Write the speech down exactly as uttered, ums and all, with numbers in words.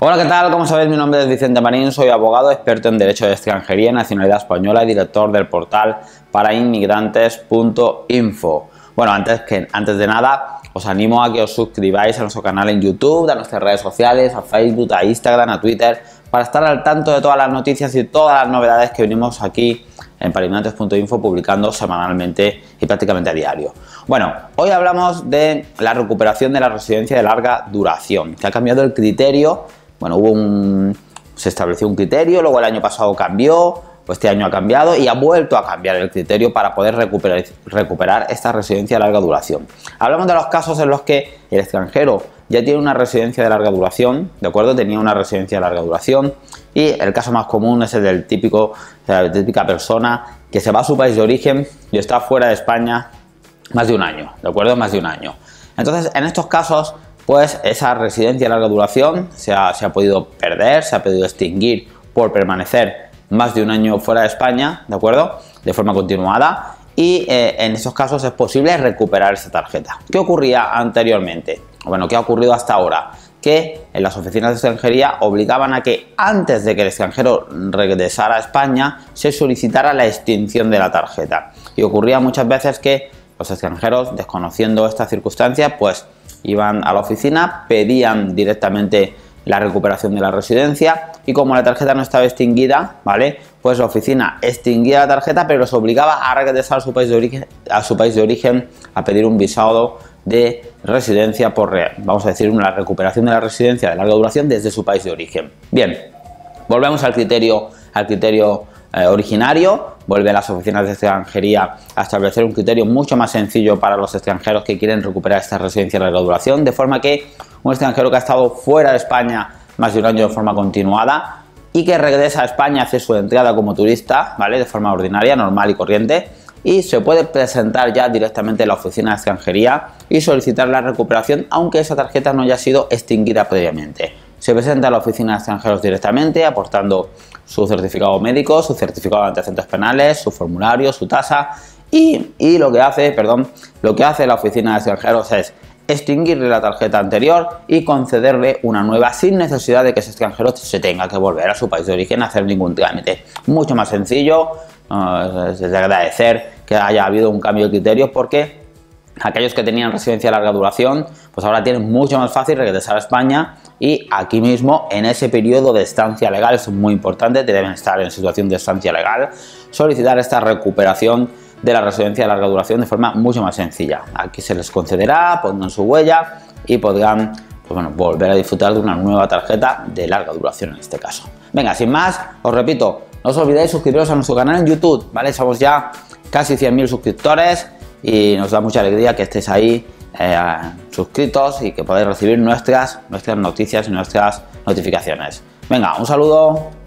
Hola, ¿qué tal? Como sabéis, mi nombre es Vicente Marín, soy abogado, experto en Derecho de Extranjería y Nacionalidad Española y director del portal para inmigrantes punto info. Bueno, antes, que, antes de nada, os animo a que os suscribáis a nuestro canal en YouTube, a nuestras redes sociales, a Facebook, a Instagram, a Twitter, para estar al tanto de todas las noticias y todas las novedades que venimos aquí en para inmigrantes punto info publicando semanalmente y prácticamente a diario. Bueno, hoy hablamos de la recuperación de la residencia de larga duración, que ha cambiado el criterio. Bueno, hubo un, se estableció un criterio, luego el año pasado cambió, pues este año ha cambiado y ha vuelto a cambiar el criterio para poder recuperar, recuperar esta residencia de larga duración. Hablamos de los casos en los que el extranjero ya tiene una residencia de larga duración, ¿de acuerdo? Tenía una residencia de larga duración y el caso más común es el del típico, de la típica persona que se va a su país de origen y está fuera de España más de un año, ¿de acuerdo? Más de un año. Entonces, en estos casos, pues esa residencia de larga duración se ha, se ha podido perder, se ha podido extinguir por permanecer más de un año fuera de España, ¿de acuerdo? De forma continuada y eh, en esos casos es posible recuperar esa tarjeta. ¿Qué ocurría anteriormente? Bueno, ¿qué ha ocurrido hasta ahora? Que en las oficinas de extranjería obligaban a que antes de que el extranjero regresara a España se solicitara la extinción de la tarjeta. Y ocurría muchas veces que los extranjeros, desconociendo esta circunstancia, pues iban a la oficina, pedían directamente la recuperación de la residencia y como la tarjeta no estaba extinguida, ¿vale? Pues la oficina extinguía la tarjeta, pero los obligaba a regresar a su país de origen, a su país de origen a pedir un visado de residencia por, vamos a decir, una recuperación de la residencia de larga duración desde su país de origen. Bien, volvemos al criterio, al criterio eh, originario. Vuelve a las oficinas de extranjería a establecer un criterio mucho más sencillo para los extranjeros que quieren recuperar esta residencia de larga duración, de forma que un extranjero que ha estado fuera de España más de un año de forma continuada y que regresa a España hace su entrada como turista, ¿vale? De forma ordinaria, normal y corriente, y se puede presentar ya directamente en la oficina de extranjería y solicitar la recuperación, aunque esa tarjeta no haya sido extinguida previamente. Se presenta a la oficina de extranjeros directamente, aportando su certificado médico, su certificado de antecedentes penales, su formulario, su tasa y, y lo que hace, perdón, lo que hace la oficina de extranjeros es extinguirle la tarjeta anterior y concederle una nueva sin necesidad de que ese extranjero se tenga que volver a su país de origen a hacer ningún trámite. Mucho más sencillo, uh, es de agradecer que haya habido un cambio de criterio porque aquellos que tenían residencia de larga duración, pues ahora tienen mucho más fácil regresar a España y aquí mismo en ese periodo de estancia legal, es muy importante, deben estar en situación de estancia legal, solicitar esta recuperación de la residencia de larga duración de forma mucho más sencilla. Aquí se les concederá, pondrán su huella y podrán pues bueno, volver a disfrutar de una nueva tarjeta de larga duración en este caso. Venga, sin más, os repito, no os olvidéis suscribiros a nuestro canal en YouTube, ¿vale? Somos ya casi cien mil suscriptores y nos da mucha alegría que estéis ahí eh, suscritos y que podáis recibir nuestras, nuestras noticias y nuestras notificaciones. Venga, un saludo.